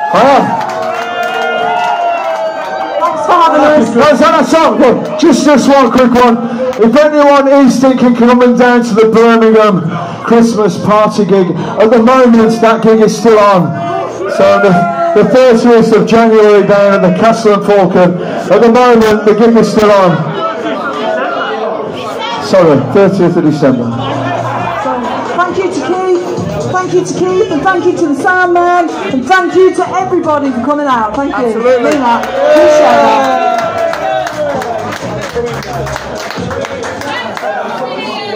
I am. Thanks for having us. That's all. Just one quick one. If anyone is thinking coming down to the Birmingham Christmas party gig, at the moment that gig is still on. So the 30th of January down at the Castle and Falcon. At the moment the gig is still on. Sorry, 30th of December. Thank you to Keith. Thank you to Keith, and thank you to the sound man, and thank you to everybody for coming out. Thank you. Absolutely. Appreciate that.